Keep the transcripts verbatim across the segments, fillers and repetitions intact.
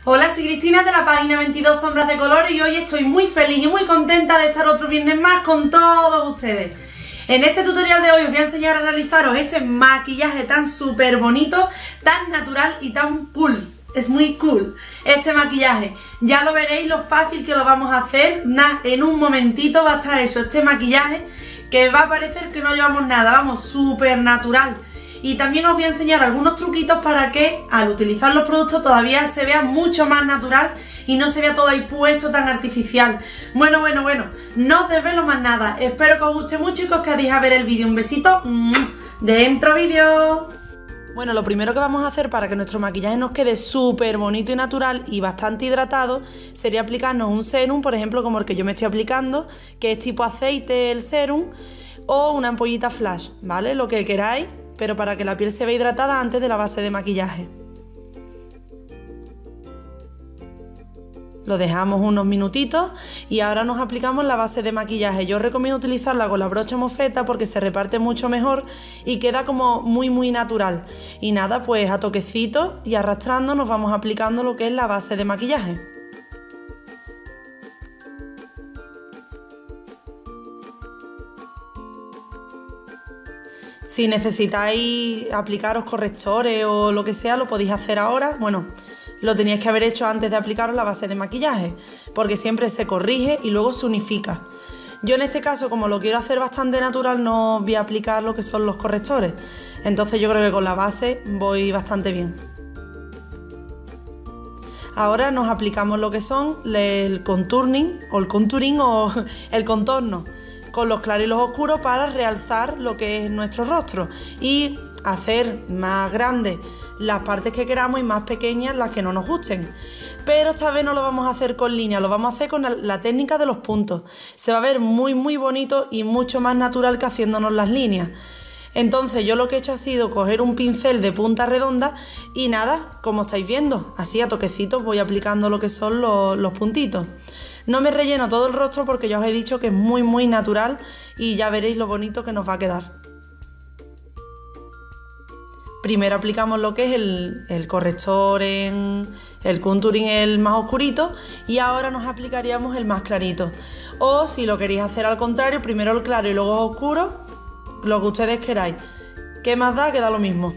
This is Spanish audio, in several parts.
Hola, soy Cristina de la página veintidós Sombras de Color y hoy estoy muy feliz y muy contenta de estar otro viernes más con todos ustedes. En este tutorial de hoy os voy a enseñar a realizaros este maquillaje tan súper bonito, tan natural y tan cool. Es muy cool este maquillaje. Ya lo veréis lo fácil que lo vamos a hacer. Nada, en un momentito va a estar hecho este maquillaje que va a parecer que no llevamos nada, vamos, súper natural. Y también os voy a enseñar algunos truquitos para que al utilizar los productos todavía se vea mucho más natural y no se vea todo ahí puesto tan artificial. Bueno, bueno, bueno, no os desvelo más nada. Espero que os guste mucho y que os quedéis a ver el vídeo. Un besito. Dentro vídeo. Bueno, lo primero que vamos a hacer para que nuestro maquillaje nos quede súper bonito y natural y bastante hidratado sería aplicarnos un serum, por ejemplo, como el que yo me estoy aplicando, que es tipo aceite el serum, o una ampollita flash, ¿vale? Lo que queráis, pero para que la piel se vea hidratada antes de la base de maquillaje. Lo dejamos unos minutitos y ahora nos aplicamos la base de maquillaje. Yo os recomiendo utilizarla con la brocha mofeta porque se reparte mucho mejor y queda como muy muy natural. Y nada, pues a toquecitos y arrastrando nos vamos aplicando lo que es la base de maquillaje. Si necesitáis aplicaros correctores o lo que sea, lo podéis hacer ahora. Bueno, lo teníais que haber hecho antes de aplicaros la base de maquillaje, porque siempre se corrige y luego se unifica. Yo en este caso, como lo quiero hacer bastante natural, no voy a aplicar lo que son los correctores. Entonces yo creo que con la base voy bastante bien. Ahora nos aplicamos lo que son el contouring o el contouring o el contorno con los claros y los oscuros para realzar lo que es nuestro rostro y hacer más grandes las partes que queramos y más pequeñas las que no nos gusten. Pero esta vez no lo vamos a hacer con líneas, lo vamos a hacer con la técnica de los puntos. Se va a ver muy muy bonito y mucho más natural que haciéndonos las líneas. Entonces yo lo que he hecho ha sido coger un pincel de punta redonda y nada, como estáis viendo, así a toquecitos voy aplicando lo que son los, los puntitos. No me relleno todo el rostro porque ya os he dicho que es muy muy natural y ya veréis lo bonito que nos va a quedar. Primero aplicamos lo que es el, el corrector en el contouring, el más oscurito, y ahora nos aplicaríamos el más clarito. O si lo queréis hacer al contrario, primero el claro y luego el oscuro, lo que ustedes queráis. ¿Qué más da? Que da lo mismo.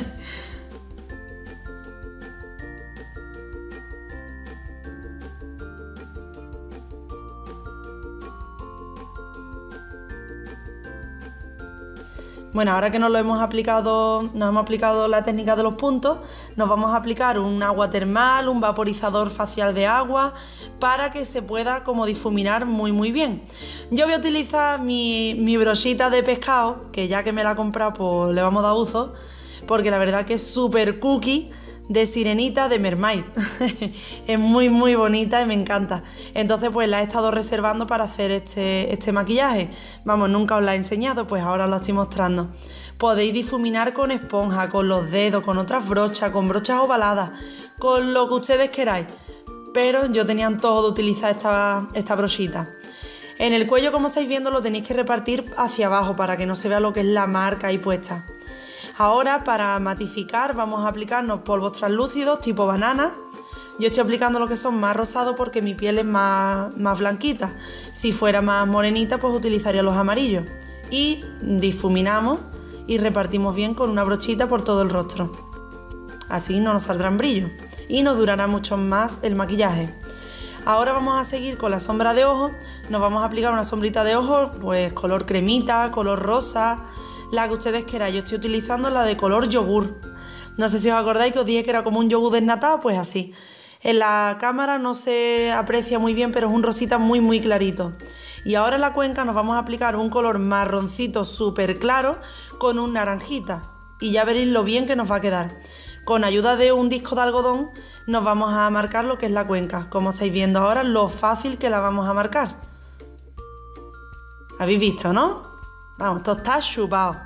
Bueno, ahora que nos lo hemos aplicado, nos hemos aplicado la técnica de los puntos, nos vamos a aplicar un agua termal, un vaporizador facial de agua, para que se pueda como difuminar muy muy bien. Yo voy a utilizar mi, mi brochita de pescado, que ya que me la he comprado pues le vamos a dar uso, porque la verdad que es súper cookie, de sirenita de mermaid. Es muy muy bonita y me encanta. Entonces pues la he estado reservando para hacer este, este maquillaje. Vamos, nunca os la he enseñado, pues ahora os la estoy mostrando. Podéis difuminar con esponja, con los dedos, con otras brochas, con brochas ovaladas, con lo que ustedes queráis. Pero yo tenía antojo de utilizar esta, esta brochita. En el cuello, como estáis viendo, lo tenéis que repartir hacia abajo para que no se vea lo que es la marca ahí puesta. Ahora, para matificar, vamos a aplicarnos polvos translúcidos tipo banana. Yo estoy aplicando lo que son más rosados porque mi piel es más, más blanquita. Si fuera más morenita, pues utilizaría los amarillos. Y difuminamos y repartimos bien con una brochita por todo el rostro. Así no nos saldrán brillos y nos durará mucho más el maquillaje. Ahora vamos a seguir con la sombra de ojos. Nos vamos a aplicar una sombrita de ojos, pues color cremita, color rosa, la que ustedes quieran. Yo estoy utilizando la de color yogur. No sé si os acordáis que os dije que era como un yogur desnatado, pues así. En la cámara no se aprecia muy bien, pero es un rosita muy muy clarito. Y ahora en la cuenca nos vamos a aplicar un color marroncito súper claro con un naranjita. Y ya veréis lo bien que nos va a quedar. Con ayuda de un disco de algodón nos vamos a marcar lo que es la cuenca. Como estáis viendo ahora, lo fácil que la vamos a marcar. ¿Habéis visto, no? Vamos, esto está chupado.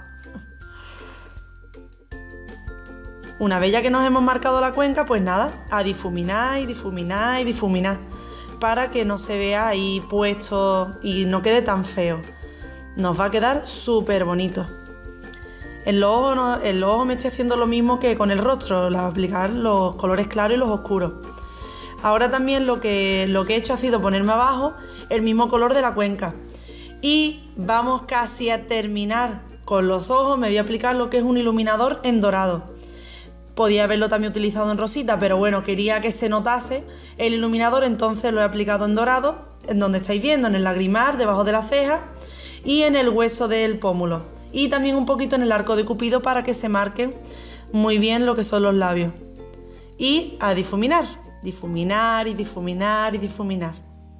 Una vez ya que nos hemos marcado la cuenca, pues nada, a difuminar y difuminar y difuminar para que no se vea ahí puesto y no quede tan feo. Nos va a quedar súper bonito. En los ojos, no, en los ojos me estoy haciendo lo mismo que con el rostro, aplicar los colores claros y los oscuros. Ahora también lo que, lo que he hecho ha sido ponerme abajo el mismo color de la cuenca. Y vamos casi a terminar con los ojos. Me voy a aplicar lo que es un iluminador en dorado. Podía haberlo también utilizado en rosita, pero bueno, quería que se notase el iluminador, entonces lo he aplicado en dorado, en donde estáis viendo, en el lagrimal, debajo de la ceja y en el hueso del pómulo. Y también un poquito en el arco de Cupido para que se marquen muy bien lo que son los labios. Y a difuminar, difuminar y difuminar y difuminar.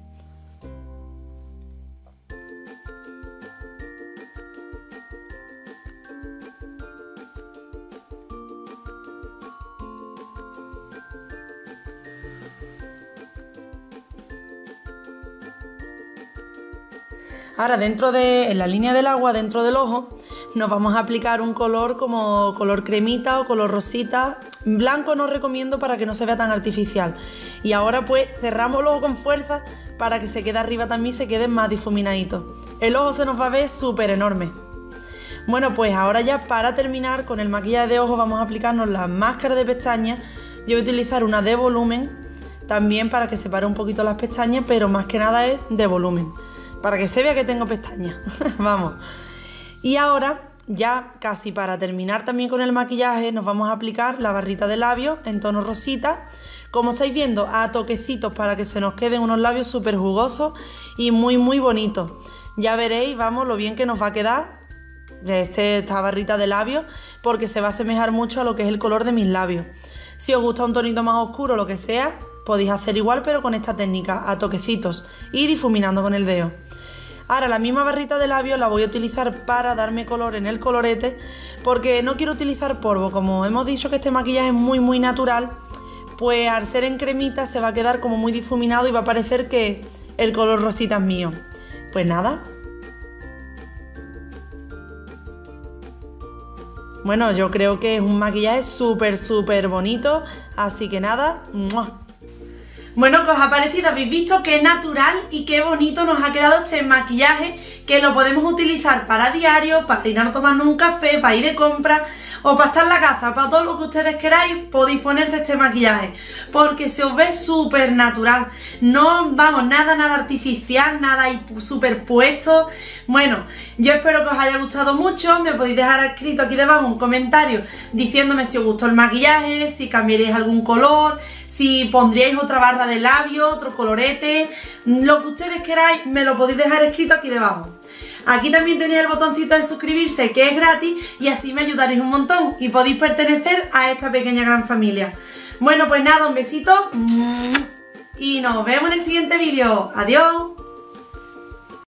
Ahora dentro de, en la línea del agua, dentro del ojo, nos vamos a aplicar un color como color cremita o color rosita. Blanco no recomiendo para que no se vea tan artificial. Y ahora pues cerramos el ojo con fuerza para que se quede arriba también y se quede más difuminadito. El ojo se nos va a ver súper enorme. Bueno, pues ahora ya para terminar con el maquillaje de ojos vamos a aplicarnos la máscara de pestañas. Yo voy a utilizar una de volumen también para que separe un poquito las pestañas, pero más que nada es de volumen, para que se vea que tengo pestañas. Vamos. Y ahora, ya casi para terminar también con el maquillaje, nos vamos a aplicar la barrita de labios en tono rosita. Como estáis viendo, a toquecitos para que se nos queden unos labios súper jugosos y muy muy bonitos. Ya veréis, vamos, lo bien que nos va a quedar este, esta barrita de labios, porque se va a asemejar mucho a lo que es el color de mis labios. Si os gusta un tonito más oscuro o lo que sea, podéis hacer igual, pero con esta técnica, a toquecitos y difuminando con el dedo. Ahora la misma barrita de labios la voy a utilizar para darme color en el colorete, porque no quiero utilizar polvo. Como hemos dicho que este maquillaje es muy muy natural, pues al ser en cremita se va a quedar como muy difuminado y va a parecer que el color rosita es mío. Pues nada. Bueno, yo creo que es un maquillaje súper súper bonito, así que nada, ¡mua! Bueno, ¿qué os ha parecido? Habéis visto qué natural y qué bonito nos ha quedado este maquillaje, que lo podemos utilizar para diario, para ir a tomarnos un café, para ir de compras o para estar en la casa, para todo lo que ustedes queráis podéis ponerse este maquillaje, porque se os ve súper natural, no, vamos, nada, nada artificial, nada superpuesto. Bueno, yo espero que os haya gustado mucho. Me podéis dejar escrito aquí debajo un comentario diciéndome si os gustó el maquillaje, si cambiaréis algún color, si pondríais otra barra de labio, otro colorete, lo que ustedes queráis, me lo podéis dejar escrito aquí debajo. Aquí también tenéis el botoncito de suscribirse, que es gratis, y así me ayudaréis un montón y podéis pertenecer a esta pequeña gran familia. Bueno, pues nada, un besito y nos vemos en el siguiente vídeo. Adiós.